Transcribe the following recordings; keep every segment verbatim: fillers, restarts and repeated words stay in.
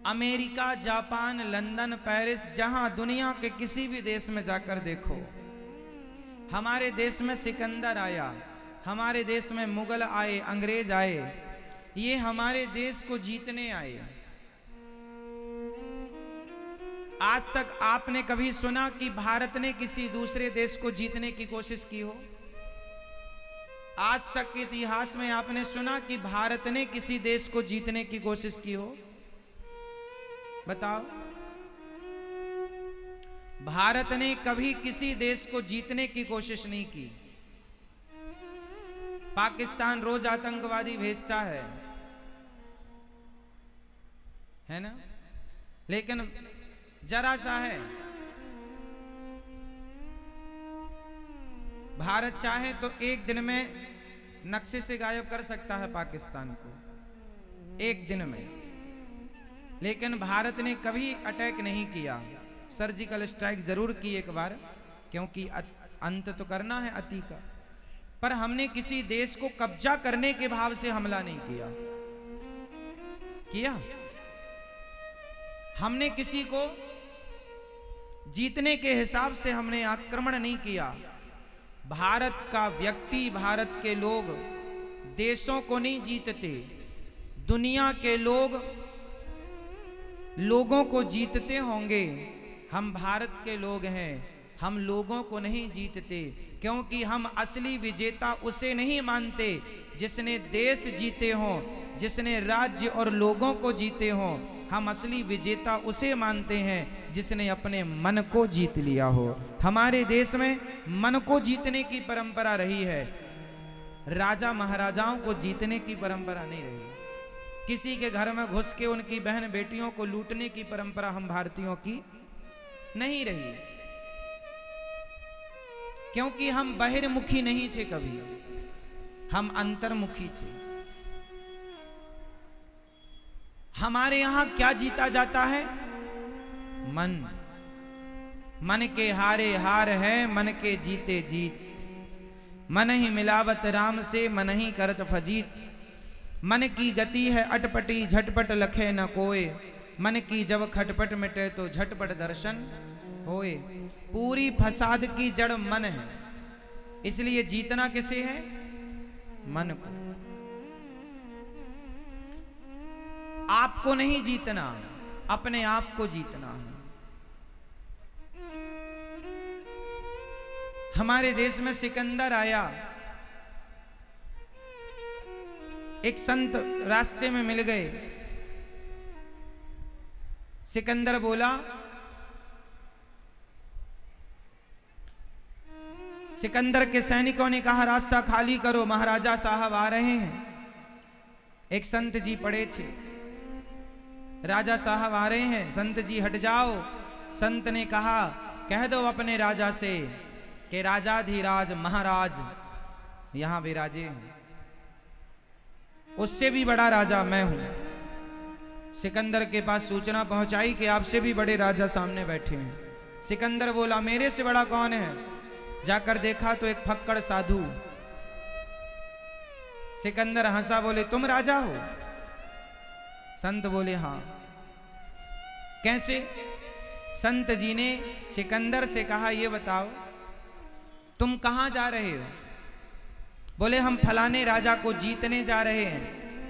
America, Japan, London, Paris, जहां दुनिया के किसी भी देश में जाकर देखो, हमारे देश में सिकंदर आया, हमारे देश में मुगल आए, अंग्रेज आए, ये हमारे देश को जीतने आए। आज तक आपने कभी सुना कि भारत ने किसी दूसरे देश को जीतने की कोशिश की हो? आज तक के इतिहास में आपने सुना कि भारत ने किसी देश को जीतने की कोशिश की हो? बताओ। भारत ने कभी किसी देश को जीतने की कोशिश नहीं की। पाकिस्तान रोज आतंकवादी भेजता है, है ना? लेकिन जरा सा है, भारत चाहे तो एक दिन में नक्शे से गायब कर सकता है पाकिस्तान को, एक दिन में। लेकिन भारत ने कभी अटैक नहीं किया। सर्जिकल स्ट्राइक जरूर की एक बार, क्योंकि अंत तो करना है अति का, पर हमने किसी देश को कब्जा करने के भाव से हमला नहीं किया। किया? हमने किसी को जीतने के हिसाब से हमने आक्रमण नहीं किया। भारत का व्यक्ति, भारत के लोग देशों को नहीं जीतते, दुनिया के लोग लोगों को जीतते होंगे। हम भारत के लोग हैं, हम लोगों को नहीं जीतते, क्योंकि हम असली विजेता उसे नहीं मानते जिसने देश जीते हों, जिसने राज्य और लोगों को जीते हों। हम असली विजेता उसे मानते हैं जिसने अपने मन को जीत लिया हो। हमारे देश में मन को जीतने की परंपरा रही है, राजा महाराजाओं को जीतने की परंपरा नहीं रही। किसी के घर में घुस के उनकी बहन बेटियों को लूटने की परंपरा हम भारतीयों की नहीं रही, क्योंकि हम बहिर्मुखी नहीं थे कभी, हम अंतर्मुखी थे। हमारे यहां क्या जीता जाता है? मन। मन के हारे हार है, मन के जीते जीत। मन ही मिलावत राम से, मन ही करत फजीत। मन की गति है अटपटी, झटपट लखे न कोय। मन की जब खटपट मिटे तो झटपट दर्शन होए। पूरी फसाद की जड़ मन है, इसलिए जीतना किसे है? मन को। आपको नहीं जीतना, अपने आप को जीतना है। हमारे देश में सिकंदर आया, एक संत रास्ते में मिल गए। सिकंदर बोला, सिकंदर के सैनिकों ने कहा रास्ता खाली करो, महाराजा साहब आ रहे हैं। एक संत जी पड़े थे, राजा साहब आ रहे हैं, संत जी हट जाओ। संत ने कहा कह दो अपने राजा से कि राजाधिराज महाराज यहां विराजे हैं, उससे भी बड़ा राजा मैं हूं। सिकंदर के पास सूचना पहुंचाई कि आपसे भी बड़े राजा सामने बैठे हैं। सिकंदर बोला मेरे से बड़ा कौन है? जाकर देखा तो एक फक्कड़ साधु। सिकंदर हंसा, बोले तुम राजा हो? संत बोले हाँ। कैसे? संत जी ने सिकंदर से कहा ये बताओ तुम कहां जा रहे हो? बोले हम फलाने राजा को जीतने जा रहे हैं।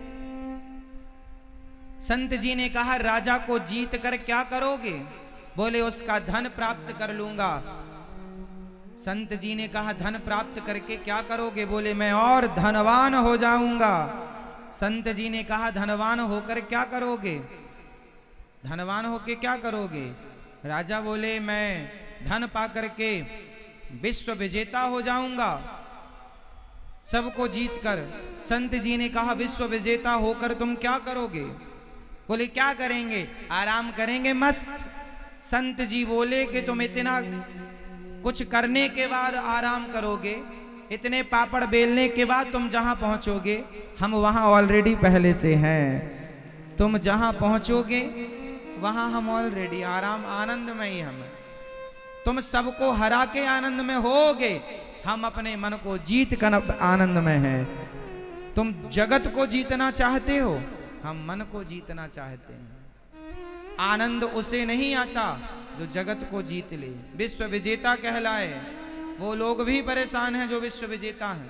संत जी ने कहा राजा को जीत कर क्या करोगे? बोले उसका धन प्राप्त कर लूंगा। संत जी ने कहा धन प्राप्त करके क्या करोगे? बोले मैं और धनवान हो जाऊंगा। संत जी ने कहा धनवान होकर क्या करोगे? धनवान होकर क्या करोगे? राजा बोले मैं धन पा करके विश्व विजेता हो जाऊंगा, सबको जीत कर। संत जी ने कहा विश्व विजेता होकर तुम क्या करोगे? बोले क्या करेंगे? आराम करेंगे मस्त। संत जी बोले कि तुम इतना कुछ करने के बाद आराम करोगे, इतने पापड़ बेलने के बाद तुम जहां पहुंचोगे हम वहां ऑलरेडी पहले से हैं। तुम जहां पहुंचोगे वहां हम ऑलरेडी आराम आनंद में ही हम। तुम सबको हरा के आनंद में होगे, हम अपने मन को जीत कर आनंद में हैं। तुम जगत को जीतना चाहते हो, हम मन को जीतना चाहते हैं। आनंद उसे नहीं आता जो जगत को जीत ले, विश्व विजेता कहलाए। वो लोग भी परेशान हैं जो विश्व विजेता हैं।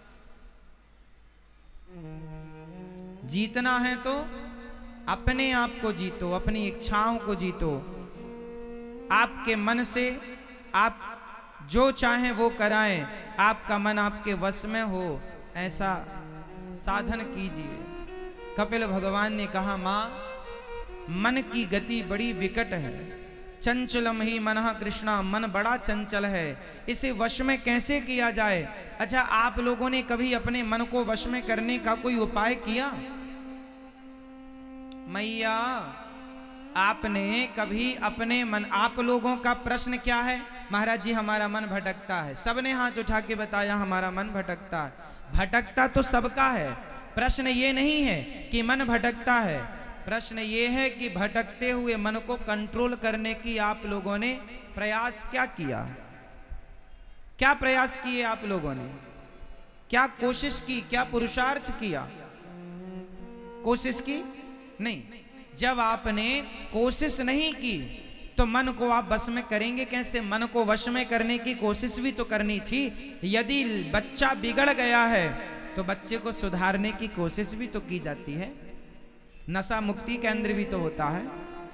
जीतना है तो अपने आप को जीतो, अपनी इच्छाओं को जीतो। आपके मन से आप जो चाहें वो कराएं, आपका मन आपके वश में हो, ऐसा साधन कीजिए। कपिल भगवान ने कहा, मां, मन की गति बड़ी विकट है, चंचलम ही मनः कृष्णा, मन बड़ा चंचल है, इसे वश में कैसे किया जाए? अच्छा, आप लोगों ने कभी अपने मन को वश में करने का कोई उपाय किया? मैया, आपने कभी अपने मन, आप लोगों का प्रश्न क्या है? महाराज जी हमारा मन भटकता है। सबने हाथ उठा के बताया हमारा मन भटकता है। भटकता तो सबका है। प्रश्न ये नहीं है कि मन भटकता है, प्रश्न ये है कि भटकते हुए मन को कंट्रोल करने की आप लोगों ने प्रयास क्या किया? क्या प्रयास किए आप लोगों ने? क्या कोशिश की? क्या पुरुषार्थ किया? कोशिश की नहीं। जब आपने कोशिश नहीं की तो मन को आप वश में करेंगे कैसे? मन को वश में करने की कोशिश भी तो करनी थी। यदि बच्चा बिगड़ गया है तो बच्चे को सुधारने की कोशिश भी तो की जाती है। नशा मुक्ति केंद्र भी तो होता है।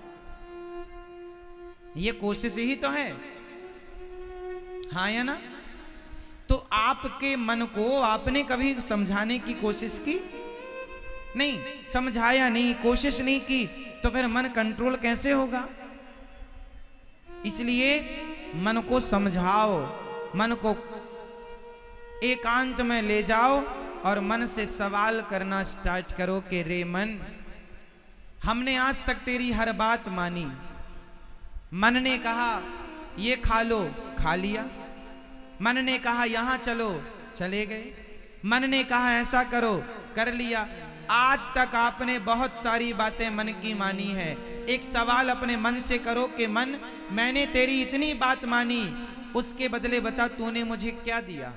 ये कोशिश ही तो है, हाँ या ना? तो आपके मन को आपने कभी समझाने की कोशिश की नहीं? समझाया नहीं, कोशिश नहीं की, तो फिर मन कंट्रोल कैसे होगा? इसलिए मन को समझाओ, मन को एकांत में ले जाओ और मन से सवाल करना स्टार्ट करो कि रे मन, हमने आज तक तेरी हर बात मानी। मन ने कहा ये खा लो, खा लिया। मन ने कहा यहां चलो, चले गए। मन ने कहा ऐसा करो, कर लिया। आज तक आपने बहुत सारी बातें मन की मानी है। एक सवाल अपने मन से करो कि मन, मैंने तेरी इतनी बात मानी, उसके बदले बता तूने मुझे क्या दिया?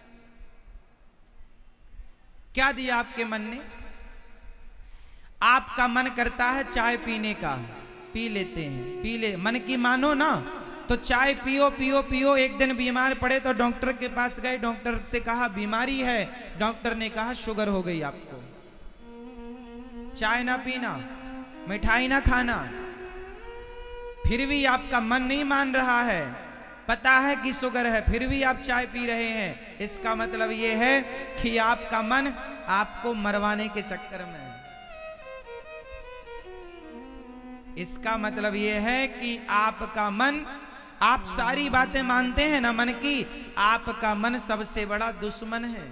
क्या दिया आपके मन ने? आपका मन करता है चाय पीने का, पी लेते हैं, पी ले। मन की मानो ना तो चाय पियो पियो पियो। एक दिन बीमार पड़े तो डॉक्टर के पास गए, डॉक्टर से कहा बीमारी है। डॉक्टर ने कहा शुगर हो गई आपको, चाय ना पीना, मिठाई ना खाना। फिर भी आपका मन नहीं मान रहा है, पता है कि शुगर है, फिर भी आप चाय पी रहे हैं। इसका मतलब यह है कि आपका मन आपको मरवाने के चक्कर में है। इसका मतलब यह है कि आपका मन, आप सारी बातें मानते हैं ना मन की, आपका मन सबसे बड़ा दुश्मन है।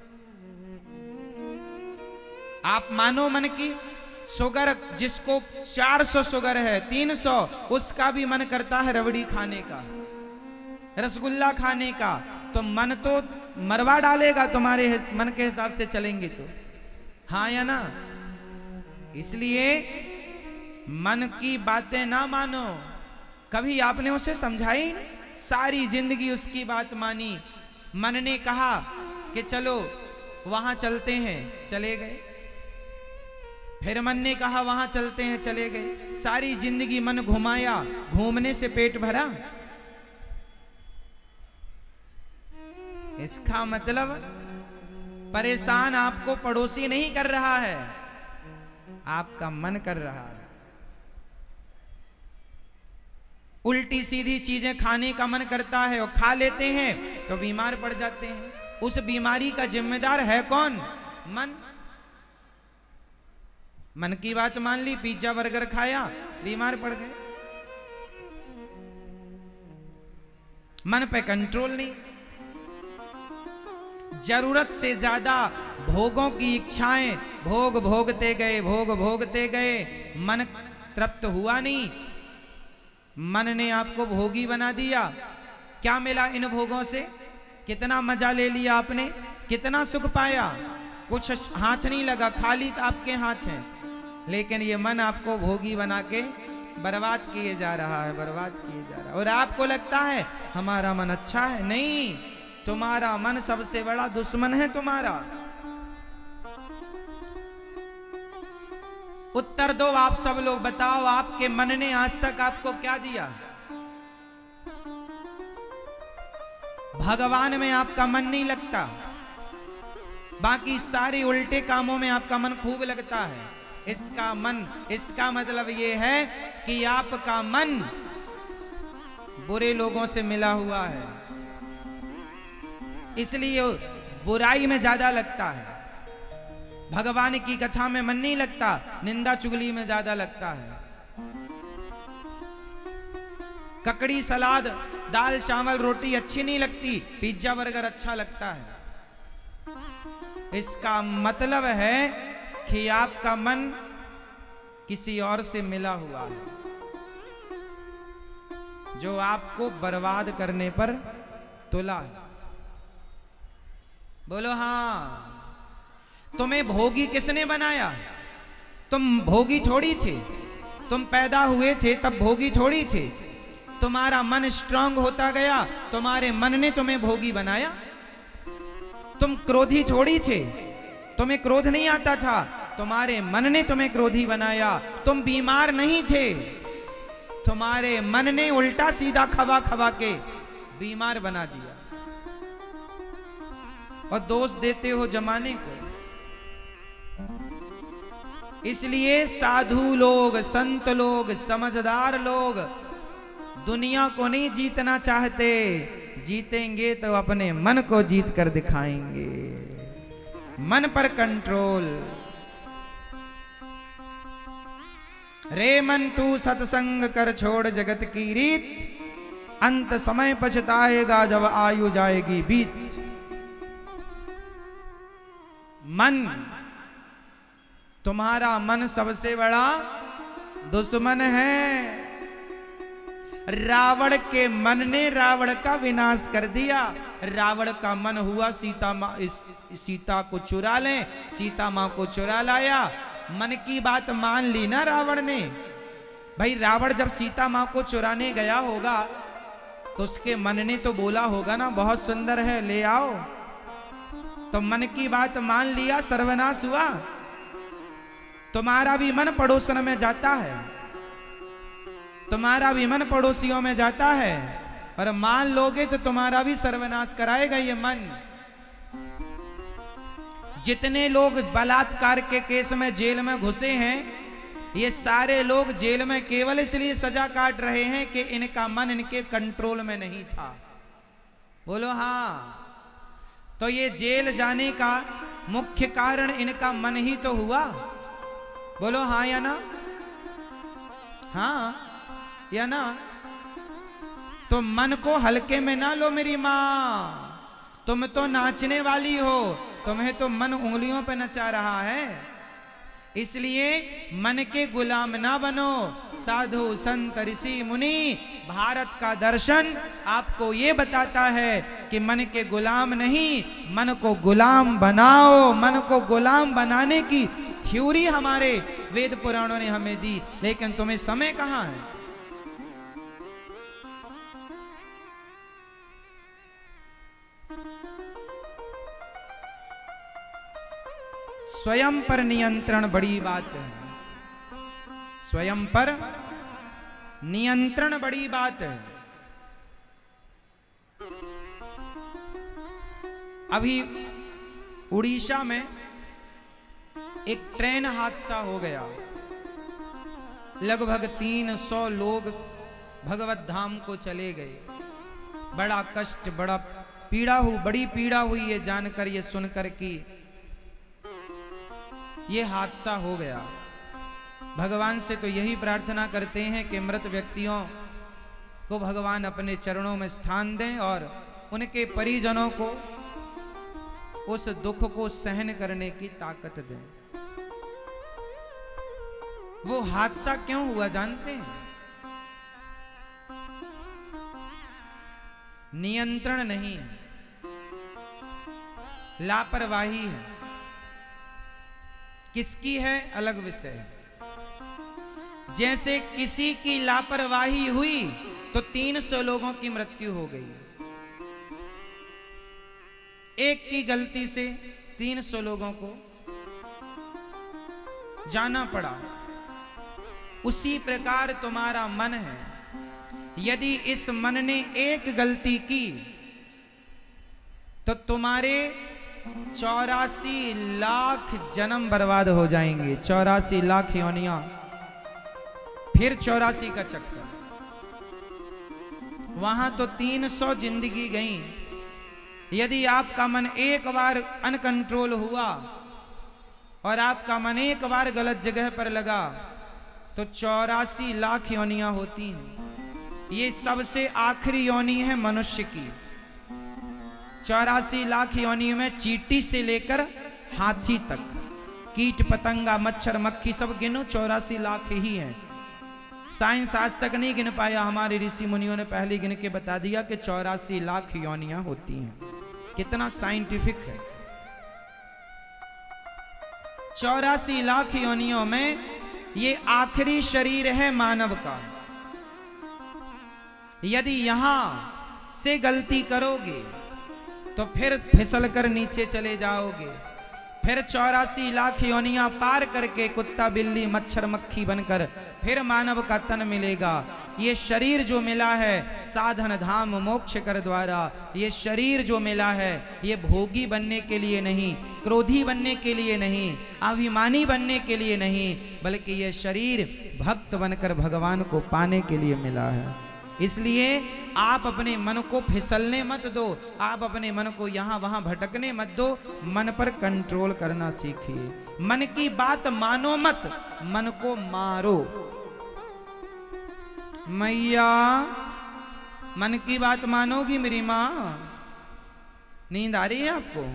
आप मानो मन की, शुगर जिसको चार सौ शुगर है, तीन सौ, उसका भी मन करता है रबड़ी खाने का, रसगुल्ला खाने का। तो मन तो मरवा डालेगा तुम्हारे मन के हिसाब से चलेंगे तो, हाँ या ना? इसलिए मन की बातें ना मानो। कभी आपने उसे समझाई नहीं? सारी जिंदगी उसकी बात मानी। मन ने कहा कि चलो वहां चलते हैं, चले गए। फिर मन ने कहा वहां चलते हैं, चले गए। सारी जिंदगी मन घुमाया, घूमने से पेट भरा? इसका मतलब परेशान आपको पड़ोसी नहीं कर रहा है, आपका मन कर रहा है। उल्टी सीधी चीजें खाने का मन करता है और खा लेते हैं तो बीमार पड़ जाते हैं। उस बीमारी का जिम्मेदार है कौन? मन। मन की बात मान ली, पिज्जा बर्गर खाया, बीमार पड़ गए। मन पे कंट्रोल नहीं। जरूरत से ज्यादा भोगों की इच्छाएं, भोग भोगते गए, भोग भोगते गए, मन तृप्त हुआ नहीं। मन ने आपको भोगी बना दिया। क्या मिला इन भोगों से? कितना मजा ले लिया आपने, कितना सुख पाया? कुछ हाथ नहीं लगा, खाली आपके हाथ हैं, लेकिन ये मन आपको भोगी बना के बर्बाद किए जा रहा है, बर्बाद किए जा रहा है। और आपको लगता है हमारा मन अच्छा है? नहीं, तुम्हारा मन सबसे बड़ा दुश्मन है तुम्हारा। उत्तर दो आप सब लोग, बताओ आपके मन ने आज तक आपको क्या दिया? भगवान में आपका मन नहीं लगता, बाकी सारे उल्टे कामों में आपका मन खूब लगता है। इसका मन इसका मतलब यह है कि आपका मन बुरे लोगों से मिला हुआ है, इसलिए बुराई में ज्यादा लगता है। भगवान की कथा में मन नहीं लगता, निंदा चुगली में ज्यादा लगता है। ककड़ी सलाद दाल चावल रोटी अच्छी नहीं लगती, पिज्जा बर्गर अच्छा लगता है। इसका मतलब है कि आपका मन किसी और से मिला हुआ है, जो आपको बर्बाद करने पर तुला है। बोलो हाँ। तुम्हें भोगी किसने बनाया? तुम भोगी थोड़ी थे, तुम पैदा हुए थे तब भोगी थोड़ी थे। तुम्हारा मन स्ट्रांग होता गया, तुम्हारे मन ने तुम्हें भोगी बनाया। तुम क्रोधी थोड़ी थे, तुम्हें क्रोध नहीं आता था, तुम्हारे मन ने तुम्हें क्रोधी बनाया। तुम बीमार नहीं थे, तुम्हारे मन ने उल्टा सीधा खवा खवा के बीमार बना दिया। और दोष देते हो जमाने को। इसलिए साधु लोग, संत लोग, समझदार लोग दुनिया को नहीं जीतना चाहते, जीतेंगे तो अपने मन को जीत कर दिखाएंगे। मन पर कंट्रोल। रे मन तू सत्संग कर छोड़ जगत की रीत, अंत समय पछताएगा जब आयु जाएगी बीत। मन, तुम्हारा मन सबसे बड़ा दुश्मन है। रावण के मन ने रावण का विनाश कर दिया। रावण का मन हुआ सीता माँ, सीता को चुरा लें, सीता माँ को चुरा लाया। मन की बात मान ली ना रावण ने। भाई रावण जब सीता माँ को चुराने गया होगा तो उसके मन ने तो बोला होगा ना, बहुत सुंदर है ले आओ। तो मन की बात मान लिया, सर्वनाश हुआ। तुम्हारा भी मन पड़ोसन में जाता है, तुम्हारा भी मन पड़ोसियों में जाता है, और मान लोगे तो तुम्हारा भी सर्वनाश कराएगा ये मन। जितने लोग बलात्कार के केस में जेल में घुसे हैं, ये सारे लोग जेल में केवल इसलिए सजा काट रहे हैं कि इनका मन इनके कंट्रोल में नहीं था। बोलो हाँ। तो ये जेल जाने का मुख्य कारण इनका मन ही तो हुआ। बोलो हाँ या ना? हाँ या ना? तो मन को हल्के में ना लो मेरी माँ, तुम तो नाचने वाली हो, तुम्हें तो मन उंगलियों पे नचा रहा है। इसलिए मन के गुलाम ना बनो। साधु संत ऋषि मुनि, भारत का दर्शन आपको ये बताता है कि मन के गुलाम नहीं, मन को गुलाम बनाओ। मन को गुलाम बनाने की थ्योरी हमारे वेद पुराणों ने हमें दी, लेकिन तुम्हें समय कहाँ है? स्वयं पर नियंत्रण बड़ी बात है। स्वयं पर नियंत्रण बड़ी बात है। अभी उड़ीसा में एक ट्रेन हादसा हो गया। लगभग तीन सौ लोग भगवत धाम को चले गए। बड़ा कष्ट, बड़ा पीड़ा हुई, बड़ी पीड़ा हुई ये जानकर, ये सुनकर कि ये हादसा हो गया। भगवान से तो यही प्रार्थना करते हैं कि मृत व्यक्तियों को भगवान अपने चरणों में स्थान दें और उनके परिजनों को उस दुख को सहन करने की ताकत दें। वो हादसा क्यों हुआ जानते हैं? नियंत्रण नहीं है, लापरवाही है। किसकी है अलग विषय है। जैसे किसी की लापरवाही हुई तो तीन सौ लोगों की मृत्यु हो गई। एक की गलती से तीन सौ लोगों को जाना पड़ा। उसी प्रकार तुम्हारा मन है। यदि इस मन ने एक गलती की तो तुम्हारे चौरासी लाख जन्म बर्बाद हो जाएंगे। चौरासी लाख योनियां, फिर चौरासी का चक्कर। वहां तो तीन सौ जिंदगी गई। यदि आपका मन एक बार अनकंट्रोल हुआ और आपका मन एक बार गलत जगह पर लगा तो चौरासी लाख योनियां होती हैं। ये सबसे आखिरी योनि है मनुष्य की। चौरासी लाख योनियों में चींटी से लेकर हाथी तक, कीट पतंगा मच्छर मक्खी सब गिनो, चौरासी लाख ही हैं। साइंस आज तक नहीं गिन पाया, हमारे ऋषि मुनियों ने पहले गिन के बता दिया कि चौरासी लाख योनियां होती हैं। कितना साइंटिफिक है। चौरासी लाख योनियों में ये आखिरी शरीर है मानव का। यदि यहां से गलती करोगे तो फिर फिसल कर नीचे चले जाओगे। फिर चौरासी लाख योनियां पार करके कुत्ता बिल्ली मच्छर मक्खी बनकर फिर मानव का तन मिलेगा। ये शरीर जो मिला है साधन धाम मोक्ष कर द्वारा, ये शरीर जो मिला है ये भोगी बनने के लिए नहीं, क्रोधी बनने के लिए नहीं, अभिमानी बनने के लिए नहीं, बल्कि ये शरीर भक्त बनकर भगवान को पाने के लिए मिला है। इसलिए आप अपने मन को फिसलने मत दो, आप अपने मन को यहां वहां भटकने मत दो, मन पर कंट्रोल करना सीखिए। मन की बात मानो मत, मन को मारो। मैया मन की बात मानोगी मेरी मां? नींद आ रही है आपको?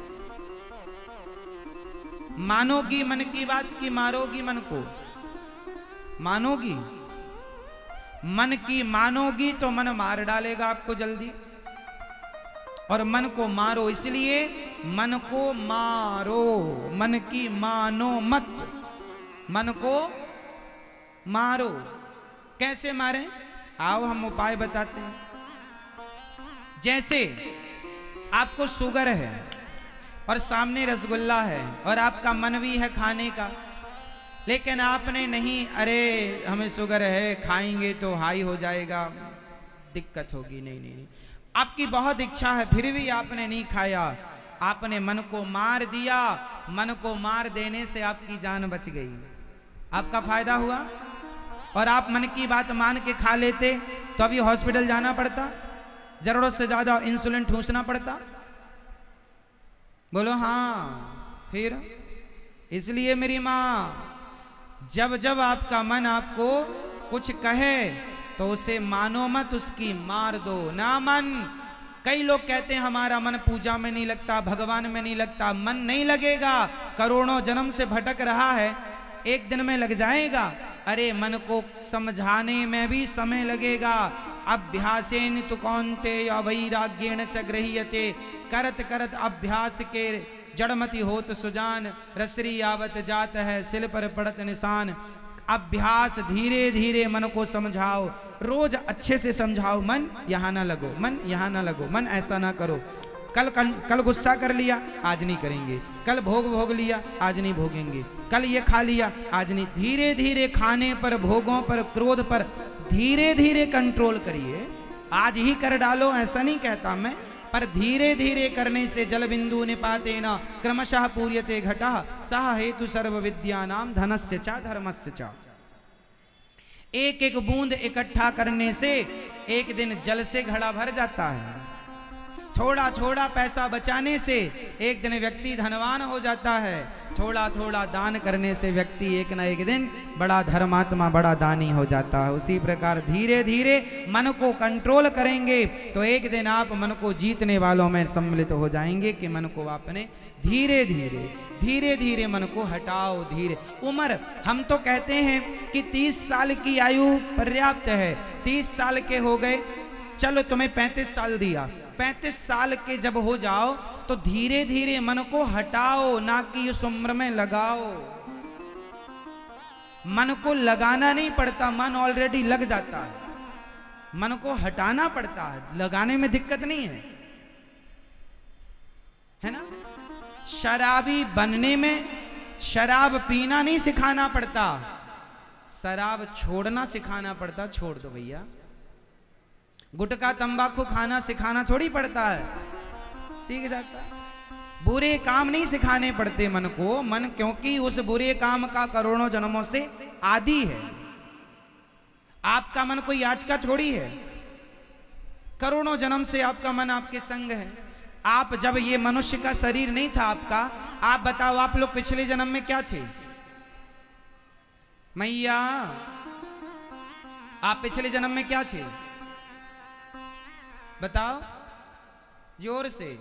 मानोगी मन की बात की मारोगी मन को? मानोगी? मन की मानोगी तो मन मार डालेगा आपको जल्दी। और मन को मारो, इसलिए मन को मारो, मन की मानो मत, मन को मारो। कैसे मारें? आओ हम उपाय बताते हैं। जैसे आपको शुगर है और सामने रसगुल्ला है और आपका मन भी है खाने का, लेकिन आपने नहीं, अरे हमें शुगर है खाएंगे तो हाई हो जाएगा, दिक्कत होगी, नहीं नहीं नहीं, आपकी बहुत इच्छा है फिर भी आपने नहीं खाया। आपने मन को मार दिया, मन को मार देने से आपकी जान बच गई, आपका फायदा हुआ। और आप मन की बात मान के खा लेते तो अभी हॉस्पिटल जाना पड़ता, जरूरत से ज्यादा इंसुलिन ठूंसना पड़ता। बोलो हाँ। फिर इसलिए मेरी माँ, जब जब आपका मन आपको कुछ कहे तो उसे मानो मत, उसकी मार दो ना मन। कई लोग कहते हैं हमारा मन पूजा में नहीं लगता, भगवान में नहीं लगता। मन नहीं लगेगा, करोड़ों जन्म से भटक रहा है, एक दिन में लग जाएगा। अरे मन को समझाने में भी समय लगेगा। अभ्यासेन तु कौन्तेय वैराग्येण च गृह्यते, करत करत अभ्यास के जड़मति होत सुजान, रसरी आवत जात है सिल पर पड़त निशान। अभ्यास, धीरे धीरे मन को समझाओ, रोज अच्छे से समझाओ। मन यहाँ ना लगो, मन यहाँ ना लगो, मन ऐसा ना करो। कल कल, कल गुस्सा कर लिया, आज नहीं करेंगे। कल भोग भोग लिया, आज नहीं भोगेंगे। कल ये खा लिया, आज नहीं। धीरे धीरे खाने पर, भोगों पर, क्रोध पर धीरे धीरे कंट्रोल करिए। आज ही कर डालो ऐसा नहीं कहता मैं, पर धीरे धीरे करने से जल बिंदु निपातेन क्रमशः पूर्यते घटः सह हेतु सर्व विद्यानाम धनस्य च धर्मस्य च। एक एक बूंद इकट्ठा करने से एक दिन जल से घड़ा भर जाता है। थोड़ा थोड़ा पैसा बचाने से एक दिन व्यक्ति धनवान हो जाता है। थोड़ा थोड़ा दान करने से व्यक्ति एक ना एक दिन बड़ा धर्मात्मा, बड़ा दानी हो जाता है। उसी प्रकार धीरे धीरे मन को कंट्रोल करेंगे तो एक दिन आप मन को जीतने वालों में सम्मिलित हो जाएंगे कि मन को आपने धीरे धीरे धीरे धीरे मन को हटाओ। धीरे उम्र, हम तो कहते हैं कि तीस साल की आयु पर्याप्त है। तीस साल के हो गए, चलो तुम्हें पैंतीस साल दिया। पैंतीस साल के जब हो जाओ तो धीरे धीरे मन को हटाओ, ना कि उस उम्र में लगाओ। मन को लगाना नहीं पड़ता, मन ऑलरेडी लग जाता है। मन को हटाना पड़ता है, लगाने में दिक्कत नहीं है, है ना। शराबी बनने में शराब पीना नहीं सिखाना पड़ता, शराब छोड़ना सिखाना पड़ता, छोड़ दो भैया। गुटखा तंबाकू खाना सिखाना थोड़ी पड़ता है, सीख जाता है। बुरे काम नहीं सिखाने पड़ते मन को, मन क्योंकि उस बुरे काम का करोड़ों जन्मों से आदी है। आपका मन कोई आज का थोड़ी है, करोड़ों जन्म से आपका मन आपके संग है। आप जब ये मनुष्य का शरीर नहीं था आपका, आप बताओ आप लोग पिछले जन्म में क्या थे? मैया आप पिछले जन्म में क्या थे? बताओ जोर से।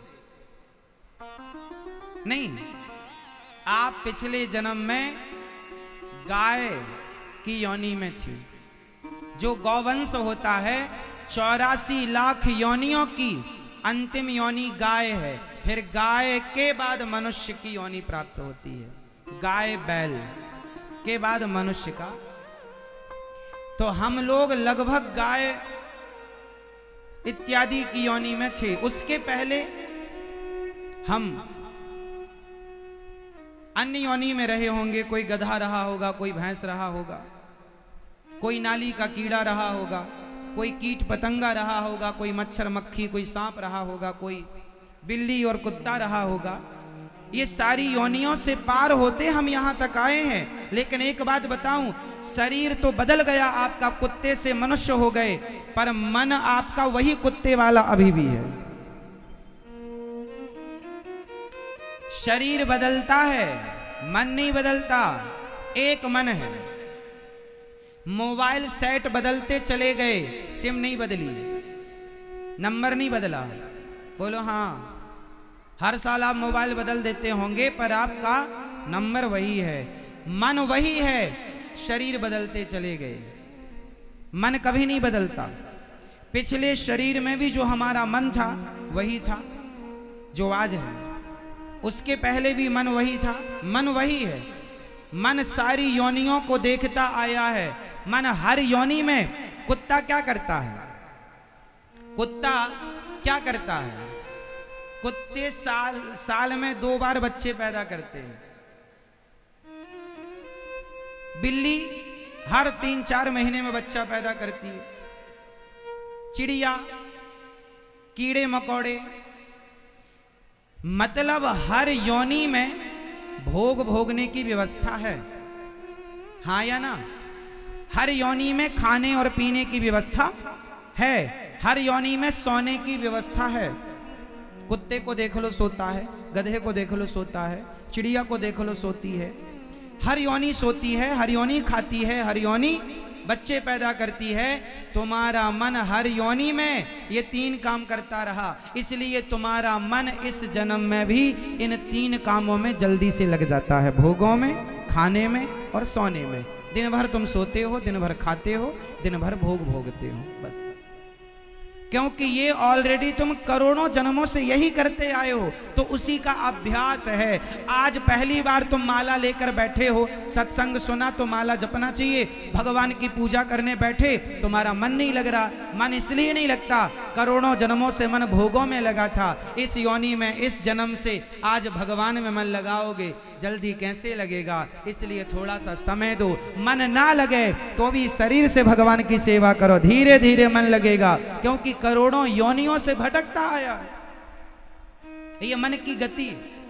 नहीं, आप पिछले जन्म में गाय की योनि में थी। जो गौवंश होता है चौरासी लाख योनियों की अंतिम योनि गाय है। फिर गाय के बाद मनुष्य की योनि प्राप्त होती है, गाय बैल के बाद मनुष्य का। तो हम लोग लगभग गाय इत्यादि की योनि में थे। उसके पहले हम अन्य योनि में रहे होंगे। कोई गधा रहा होगा, कोई भैंस रहा होगा, कोई नाली का कीड़ा रहा होगा, कोई कीट पतंगा रहा होगा, कोई मच्छर मक्खी, कोई सांप रहा होगा, कोई बिल्ली और कुत्ता रहा होगा। ये सारी योनियों से पार होते हम यहां तक आए हैं। लेकिन एक बात बताऊं, शरीर तो बदल गया आपका, कुत्ते से मनुष्य हो गए, पर मन आपका वही कुत्ते वाला अभी भी है। शरीर बदलता है, मन नहीं बदलता। एक मन है। मोबाइल सेट बदलते चले गए, सिम नहीं बदली, नंबर नहीं बदला। बोलो हाँ, हर साल आप मोबाइल बदल देते होंगे, पर आपका नंबर वही है, मन वही है। शरीर बदलते चले गए, मन कभी नहीं बदलता। पिछले शरीर में भी जो हमारा मन था वही था जो आज है, उसके पहले भी मन वही था, मन वही है। मन सारी योनियों को देखता आया है। मन हर योनि में, कुत्ता क्या करता है? कुत्ता क्या करता है? कुत्ते साल साल में दो बार बच्चे पैदा करते हैं। बिल्ली हर तीन चार महीने में बच्चा पैदा करती है। चिड़िया, कीड़े मकोड़े, मतलब हर योनि में भोग भोगने की व्यवस्था है, हाँ या ना? हर योनि में खाने और पीने की व्यवस्था है, हर योनि में सोने की व्यवस्था है। कुत्ते को देख लो सोता है, गधे को देख लो सोता है, चिड़िया को देख लो सोती है। हर योनि सोती है, हर योनि खाती है, हर योनि बच्चे पैदा करती है। तुम्हारा मन हर योनि में ये तीन काम करता रहा, इसलिए तुम्हारा मन इस जन्म में भी इन तीन कामों में जल्दी से लग जाता है, भोगों में, खाने में और सोने में। दिन भर तुम सोते हो, दिन भर खाते हो, दिन भर भोग भोगते हो, बस। क्योंकि ये ऑलरेडी तुम करोड़ों जन्मों से यही करते आए हो, तो उसी का अभ्यास है। आज पहली बार तुम माला लेकर बैठे हो, सत्संग सुना तो माला जपना चाहिए। भगवान की पूजा करने बैठे, तुम्हारा मन नहीं लग रहा। मन इसलिए नहीं लगता, करोड़ों जन्मों से मन भोगों में लगा था। इस योनि में, इस जन्म से आज भगवान में मन लगाओगे, जल्दी कैसे लगेगा? इसलिए थोड़ा सा समय दो। मन ना लगे तो भी शरीर से भगवान की सेवा करो, धीरे धीरे मन लगेगा। क्योंकि करोड़ों योनियों से भटकता आया है ये मन की गति।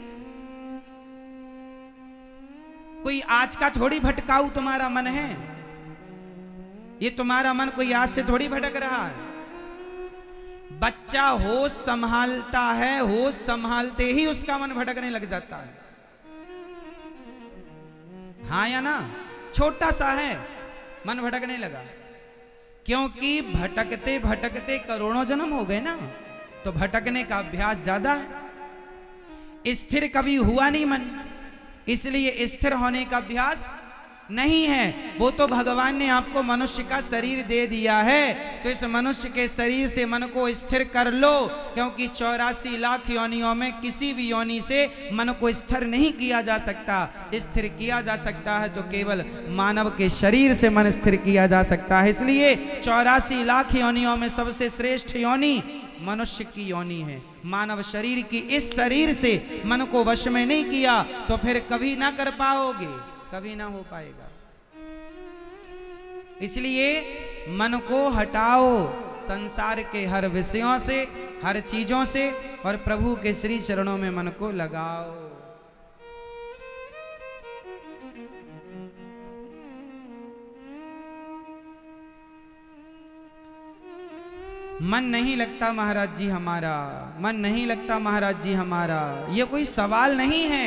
कोई आज का थोड़ी भटकाऊ तुम्हारा मन है, ये तुम्हारा मन कोई आज से थोड़ी भटक रहा है। बच्चा होश संभालता है, होश संभालते ही उसका मन भटकने लग जाता है, हाँ या ना? छोटा सा है, मन भटकने लगा। क्योंकि भटकते भटकते करोड़ों जन्म हो गए ना, तो भटकने का अभ्यास ज्यादा है। स्थिर कभी हुआ नहीं मन, इसलिए स्थिर होने का अभ्यास नहीं है। वो तो भगवान ने आपको मनुष्य का शरीर दे दिया है, तो इस मनुष्य के शरीर से मन को स्थिर कर लो। क्योंकि चौरासी लाख योनियों में किसी भी योनि से मन को स्थिर नहीं किया जा सकता। स्थिर किया जा सकता है तो केवल मानव के शरीर से मन स्थिर किया जा सकता है। इसलिए चौरासी लाख योनियों में सबसे श्रेष्ठ योनि मनुष्य की योनि है। मानव शरीर की इस शरीर से मन को वश में नहीं किया तो फिर कभी ना कर पाओगे, कभी ना हो पाएगा। इसलिए मन को हटाओ संसार के हर विषयों से, हर चीजों से, और प्रभु के श्री चरणों में मन को लगाओ। मन नहीं लगता महाराज जी हमारा, मन नहीं लगता महाराज जी हमारा, ये कोई सवाल नहीं है।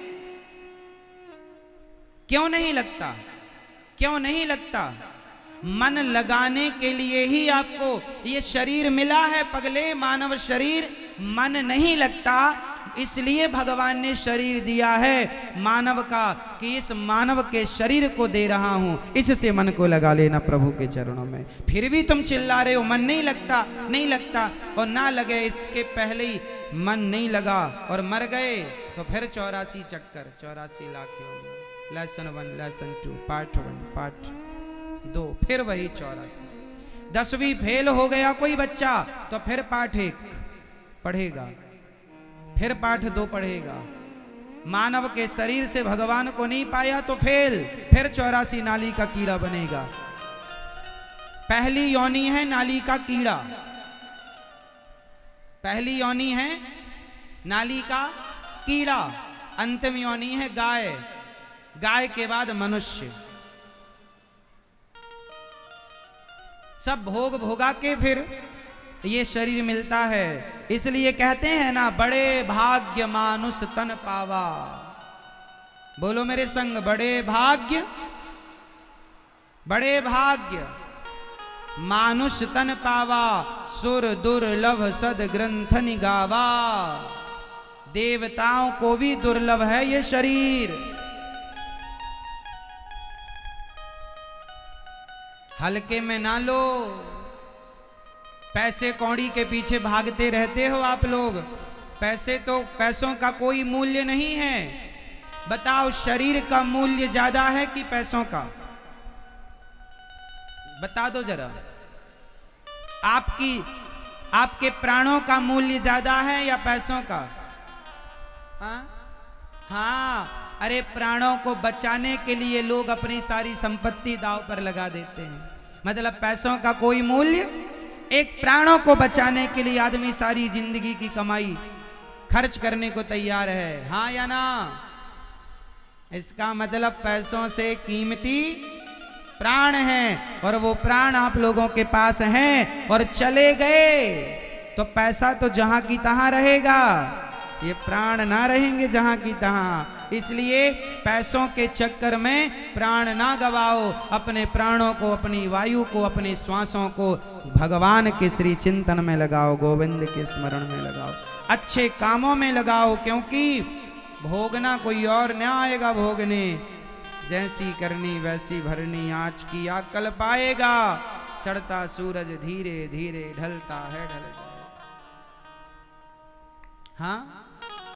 क्यों नहीं लगता? क्यों नहीं लगता? मन लगाने के लिए ही आपको ये शरीर मिला है पगले, मानव शरीर। मन नहीं लगता, इसलिए भगवान ने शरीर दिया है मानव का, कि इस मानव के शरीर को दे रहा हूं, इससे मन को लगा लेना प्रभु के चरणों में। फिर भी तुम चिल्ला रहे हो मन नहीं लगता, नहीं लगता, और ना लगे इसके पहले ही मन नहीं लगा और मर गए तो फिर चौरासी चक्कर, चौरासी लाख हो गए। Lesson one, lesson two, part one, part दो, फिर वही चौरासी। दसवीं फेल हो गया कोई बच्चा तो फिर पाठ एक पढ़ेगा, फिर पाठ दो पढ़ेगा। मानव के शरीर से भगवान को नहीं पाया तो फेल, फिर चौरासी नाली का कीड़ा बनेगा। पहली योनि है नाली का कीड़ा, पहली योनि है नाली का कीड़ा, अंतिम योनि है गाय, गाय के बाद मनुष्य। सब भोग भोगा के फिर ये शरीर मिलता है। इसलिए कहते हैं ना, बड़े भाग्य मानुष तन पावा। बोलो मेरे संग, बड़े भाग्य, बड़े भाग्य मानुष तन पावा, सुर दुर्लभ सद ग्रंथ निगावा। देवताओं को भी दुर्लभ है ये शरीर। हल्के में ना लो। पैसे कौड़ी के पीछे भागते रहते हो आप लोग। पैसे तो, पैसों का कोई मूल्य नहीं है। बताओ, शरीर का मूल्य ज्यादा है कि पैसों का? बता दो जरा। आपकी, आपके प्राणों का मूल्य ज्यादा है या पैसों का? हाँ हाँ, अरे प्राणों को बचाने के लिए लोग अपनी सारी संपत्ति दांव पर लगा देते हैं। मतलब पैसों का कोई मूल्य, एक प्राणों को बचाने के लिए आदमी सारी जिंदगी की कमाई खर्च करने को तैयार है। हाँ या ना? इसका मतलब पैसों से कीमती प्राण हैं, और वो प्राण आप लोगों के पास हैं और चले गए तो पैसा तो जहां की तहां रहेगा, ये प्राण ना रहेंगे जहां की तहां। इसलिए पैसों के चक्कर में प्राण ना गवाओ। अपने प्राणों को, अपनी वायु को, अपने श्वासों को भगवान के श्री चिंतन में लगाओ, गोविंद के स्मरण में लगाओ, अच्छे कामों में लगाओ। क्योंकि भोगना कोई और न आएगा भोगने। जैसी करनी वैसी भरनी, आँच की आग कल पाएगा। चढ़ता सूरज धीरे धीरे ढलता है, ढल जाए। हाँ,